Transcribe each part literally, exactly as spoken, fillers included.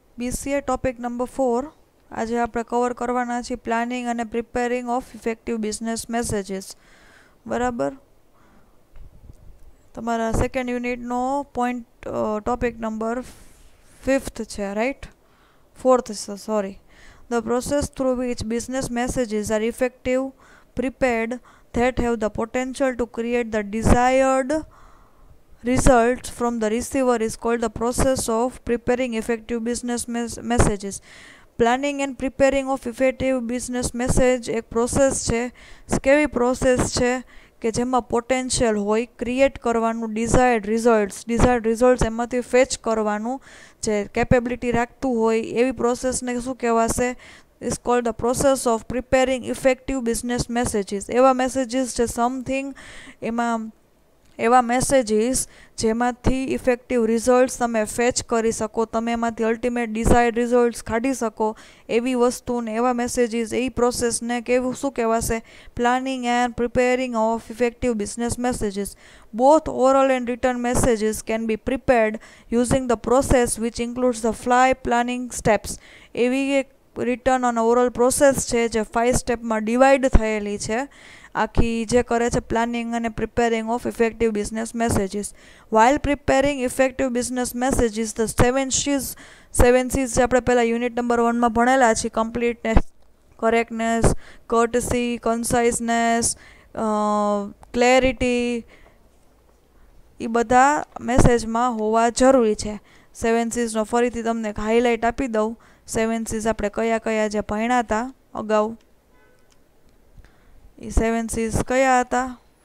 BCA topic number four. આજે આપણે cover કરવાના છીએ પ્લાનિંગ અને preparing of effective business messages. બરાબર. તમારા સેકન્ડ યુનિટનો પોઈન્ટ ટોપિક નંબર ફિફ્થ છે, રાઈટ? ફોર્થ છે, sorry. The process through which business messages are effective, prepared, that have the potential to create the desired results from the receiver is called the process of preparing effective business mes- messages. Planning and preparing of effective business message એક process છે. કેવી process છે કે જેમાં potential હોય create કરવાનું, desired results desired results એમાંથી fetch કરવાનું, જે કેપેબિલિટી રાખતું હોય એવી પ્રોસેસને શું કહેવાશે? Is called the process of preparing effective business messages. એવા મેસેજીસ છે સમથિંગ એમાં એવા મેસેજીસ જેમાંથી ઇફેક્ટિવ રિઝલ્ટ્સ તમે ફેચ કરી શકો, તમે એમાંથી અલ્ટિમેટ ડિઝાયર્ડ રિઝલ્ટ્સ કાઢી શકો એવી વસ્તુને, એવા મેસેજીસ, એ પ્રોસેસને કેવું શું કહેવાશે? Planning and preparing of effective business messages. Both oral and written messages can be prepared using the process which includes the five planning steps. એવી એક રિટર્ન અને ઓરલ પ્રોસેસ છે જે ફાઇવ સ્ટેપમાં ડિવાઈડ થયેલી છે, આખી જે કરે છે પ્લાનિંગ અને preparing of effective business messages. While preparing effective business messages the seven Cs seven Cs જે આપણે પહેલાં યુનિટ નંબર વનમાં ભણેલા છીએ, completeness, correctness, courtesy, conciseness, clarity, એ બધા મેસેજમાં હોવા જરૂરી છે. સેવન સીઝનો ફરીથી તમને એક હાઇલાઇટ આપી દઉં. સેવન સીઝ આપણે કયા કયા જે ભણ્યા હતા અગાઉ, એ સેવન સીઝ કયા હતા?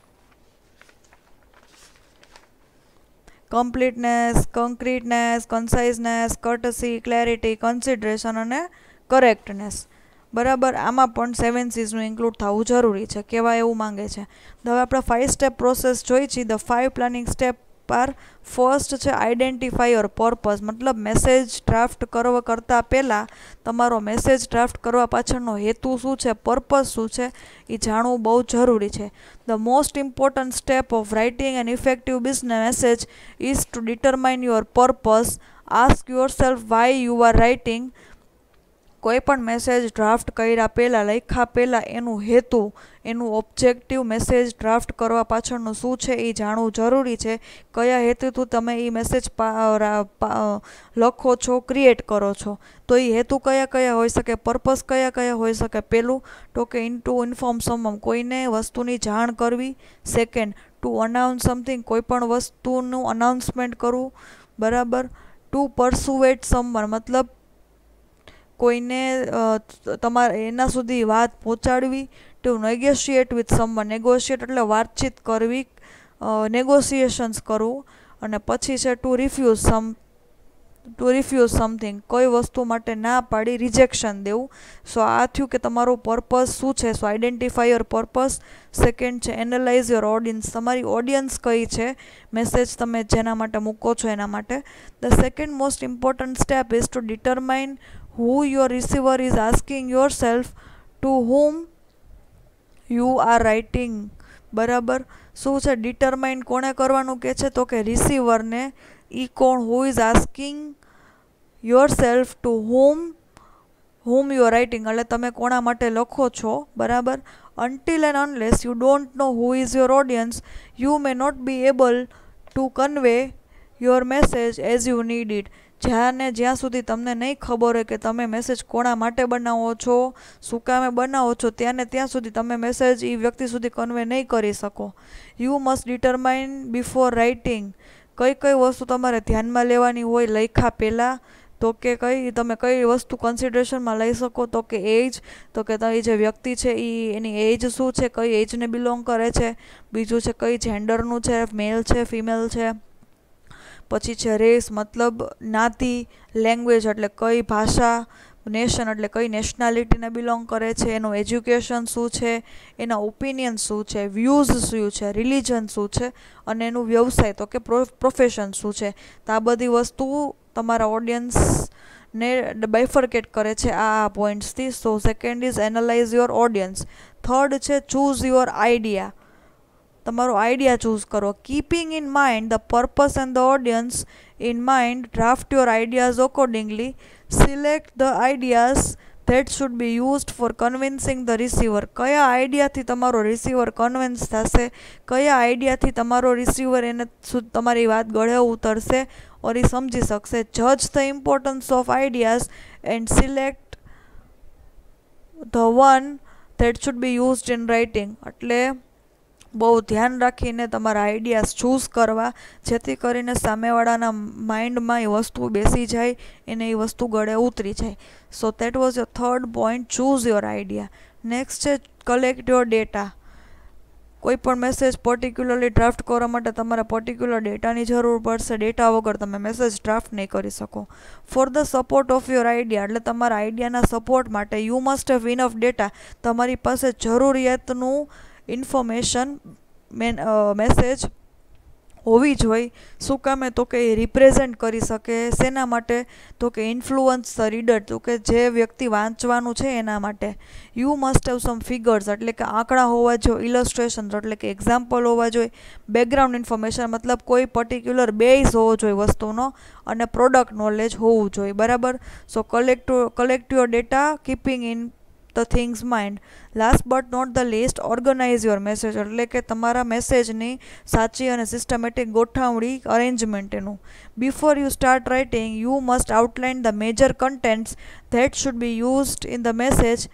Completeness, concreteness, conciseness, courtesy, clarity, consideration અને કરેક્ટનેસ. બરાબર. આમાં પણ સેવન સીઝનું ઇન્ક્લુડ થવું જરૂરી છે, કેવા એવું માંગે છે. હવે આપણે ફાઇવ સ્ટેપ પ્રોસેસ જોઈ છીએ. The five planning step are first છે આઈડેન્ટિફાય યોર પર્પઝ. મતલબ મેસેજ ડ્રાફ્ટ કરવા કરતાં પહેલાં તમારો મેસેજ ડ્રાફ્ટ કરવા પાછળનો હેતુ શું છે, પર્પઝ શું છે, એ જાણવું બહુ જરૂરી છે. The most important step of writing an effective business message is to determine your purpose. Ask yourself why you are writing. કોઈ પણ મેસેજ ડ્રાફ્ટ કર્યા પહેલાં, લખ્યા પહેલાં એનું હેતુ, એનું ઓબ્જેક્ટિવ, મેસેજ ડ્રાફ્ટ કરવા પાછળનું શું છે એ જાણવું જરૂરી છે. કયા હેતુથી તમે એ મેસેજ લખો છો, ક્રિએટ કરો છો, તો એ હેતુ કયા કયા હોઈ શકે, પર્પઝ કયા કયા હોઈ શકે? પહેલું તો કે ઇન ટુ ઇન્ફોર્મ સમવન, કોઈને વસ્તુની જાણ કરવી. સેકન્ડ, ટુ અનાઉન્સ સમથિંગ, કોઈ પણ વસ્તુનું અનાઉન્સમેન્ટ કરવું. બરાબર. ટુ પરસુએટ સમવન, મતલબ કોઈને તમારે એના સુધી વાત પહોંચાડવી. To negotiate with someone, negotiate એટલે વાતચીત કરવી, નેગોશિએશન્સ કરવું. અને પછી છે to refuse some to refuse something, કોઈ વસ્તુ માટે ના પાડી, રિજેક્શન દેવું. સો આ થયું કે તમારું પર્પઝ શું છે. So identify your purpose. Second છે એનાલાઇઝ યોર ઓડિયન્સ, તમારી ઓડિયન્સ કઈ છે, મેસેજ તમે જેના માટે મૂકો છો એના માટે. The second most important step is to determine who your receiver is asking yourself to whom you are writing. બરાબર. શું છે? ડિટરમાઇન કોણે કરવાનું કે છે? તો કે રિસીવરને. ઈ કોણ? who is asking yourself to whom whom you are writing, એટલે તમે કોના માટે લખો છો. બરાબર. until and unless you don't know who is your audience, you may not be able to convey your message as you need it. જ્યાં ને જ્યાં સુધી તમને નહીં ખબર હોય કે તમે મેસેજ કોના માટે બનાવો છો, શું કામે બનાવો છો, ત્યાં ને ત્યાં સુધી તમે મેસેજ એ વ્યક્તિ સુધી કન્વે નહીં કરી શકો. You must determine before writing, કઈ કઈ વસ્તુ તમારે ધ્યાનમાં લેવાની હોય લખ્યા પહેલાં. તો કે કઈ તમે કઈ વસ્તુ કન્સિડરેશનમાં લઈ શકો? તો કે એજ, તો કે એ જે વ્યક્તિ છે એ એની એજ શું છે, કઈ એજને બિલોંગ કરે છે. બીજું છે કઈ જેન્ડરનું છે, મેલ છે, ફિમેલ છે. પછી છે રેસ, મતલબ જ્ઞાતિ. લેંગ્વેજ એટલે કઈ ભાષા. નેશન એટલે કઈ નેશનાલિટીને બિલોંગ કરે છે. એનું એજ્યુકેશન શું છે, એના ઓપિનિયન શું છે, વ્યૂઝ શું છે, રિલિજન શું છે, અને એનું વ્યવસાય તો કે પ્રોફેશન શું છે. તો આ બધી વસ્તુ તમારા ઓડિયન્સને બાયફર્કેટ કરે છે આ પોઈન્ટ્સથી. So second is analyse your audience. Third છે ચૂઝ યોર આઈડિયા. તમારો આઈડિયા ચૂઝ કરો. Keeping in mind the purpose and the audience in mind, draft your ideas accordingly. Select the ideas that should be used for convincing the receiver. કયા આઈડિયાથી તમારો receiver convince થશે, કયા આઈડિયાથી તમારો receiver એને તમારી વાત ગળે ઉતરશે ઓર એ સમજી શકશે. જજ the importance of ideas and select the one that should be used in writing. એટલે બહુ ધ્યાન રાખીને તમારા આઈડિયાઝ ચૂઝ કરવા, જેથી કરીને સામેવાળાના માઇન્ડમાં એ વસ્તુ બેસી જાય, એને એ વસ્તુ ગળે ઉતરી જાય. So that was your third point, choose your idea. Next છે કલેક્ટ યોર ડેટા. કોઈ પણ મેસેજ પર્ટિક્યુલરલી ડ્રાફ્ટ કરવા માટે તમારે પર્ટિક્યુલર ડેટાની જરૂર પડશે. ડેટા વગર તમે મેસેજ ડ્રાફ્ટ નહીં કરી શકો. For the support of your idea, એટલે તમારા આઈડિયાના સપોર્ટ માટે you must have enough data. તમારી પાસે જરૂરિયાતનું ઇન્ફોર્મેશન મેન મેસેજ હોવી જોઈએ. શું કામે? તો કે એ રિપ્રેઝેન્ટ કરી શકે. શેના માટે? તો કે ઇન્ફ્લુઅન્સ ધ રીડર, તો કે જે વ્યક્તિ વાંચવાનું છે એના માટે. You must have some figures, એટલે કે આંકડા હોવા જોઈએ. ઇલસ્ટ્રેશન, એટલે કે એક્ઝામ્પલ હોવા જોઈએ. બેકગ્રાઉન્ડ ઇન્ફોર્મેશન, મતલબ કોઈ પર્ટિક્યુલર બેઝ હોવો જોઈએ વસ્તુનો, અને પ્રોડક્ટ નોલેજ હોવું જોઈએ. બરાબર. So collect collect your data keeping in the things mind. Last but not the least, organise your message, એટલે કે તમારા મેસેજની સાચી અને સિસ્ટમેટિક ગોઠવણી, અરેન્જમેન્ટ એનું. Before you start writing you must outline the major contents that should be used in the message.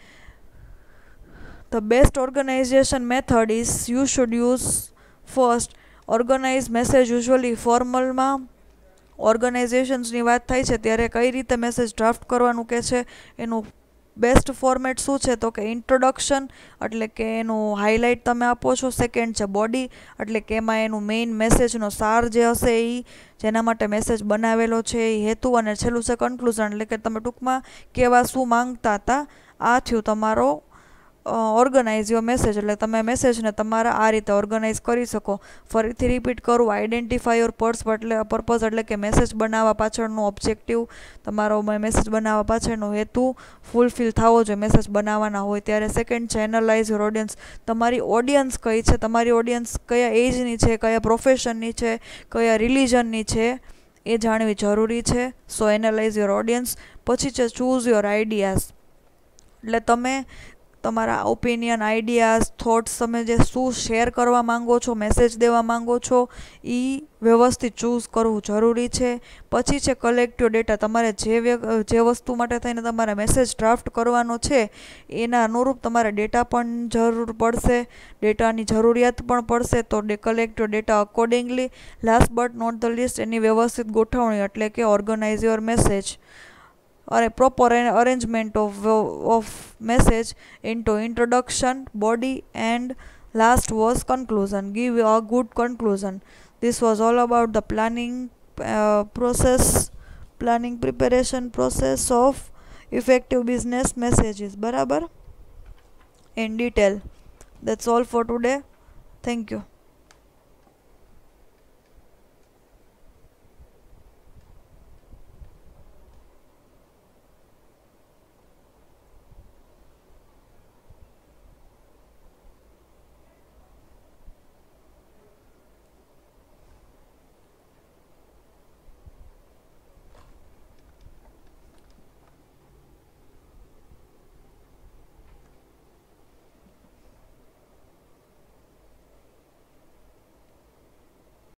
The best organisation method is you should use first. Organise message usually ફોર્મલમાં ઓર્ગનાઇઝેશન્સની વાત થાય છે ત્યારે કઈ રીતે મેસેજ ડ્રાફ્ટ કરવાનું કે છે, એનું બેસ્ટ ફોર્મેટ શું છે? તો કે ઇન્ટ્રોડક્શન, એટલે કે એનું હાઇલાઇટ તમે આપો છો. સેકન્ડ છે બોડી, એટલે કે એમાં એનું મેઇન મેસેજનો સાર જે હશે એ, જેના માટે મેસેજ બનાવેલો છે એ હેતુ. અને છેલ્લું છે કન્ક્લુઝન, એટલે કે તમે ટૂંકમાં કહેવા શું માંગતા હતા. આ થયું તમારો ઓર્ગનાઇઝ યોર મેસેજ, એટલે તમે મેસેજને તમારા આ રીતે ઓર્ગનાઇઝ કરી શકો. ફરીથી રિપીટ કરું, આઈડેન્ટિફાય યોર પર્સ એટલે પર્પઝ, એટલે કે મેસેજ બનાવવા પાછળનો ઓબ્જેક્ટિવ, તમારો મેસેજ બનાવવા પાછળનો હેતુ ફૂલફિલ થવો જોઈએ મેસેજ બનાવવાના હોય ત્યારે. સેકન્ડ છે એનાલાઇઝ યોર ઓડિયન્સ. તમારી ઓડિયન્સ કઈ છે, તમારી ઓડિયન્સ કયા એજની છે, કયા પ્રોફેશનની છે, કયા રિલિજનની છે, એ જાણવી જરૂરી છે. So analyse your audience. પછી છે ચૂઝ યોર આઈડિયાઝ, એટલે તમે તમારા ઓપિનિયન, આઈડિયાઝ, થોટ્સ, તમે જે શું શેર કરવા માંગો છો, મેસેજ દેવા માંગો છો, એ વ્યવસ્થિત ચૂઝ કરવું જરૂરી છે. પછી છે કલેક્ટ યોર ડેટા. તમારે જે જે વસ્તુ માટે થઈને તમારે મેસેજ ડ્રાફ્ટ કરવાનો છે એના અનુરૂપ તમારે ડેટા પણ જરૂર પડશે, ડેટાની જરૂરિયાત પણ પડશે. તો collect your data accordingly. Last but not the least, એની વ્યવસ્થિત ગોઠવણી, એટલે કે organise your message. or a proper arrangement of of message into introduction, body, and last was conclusion. Give a good conclusion. This was all about the planning uh, process, planning preparation process of effective business messages. Barabar? In detail. That's all for today. Thank you.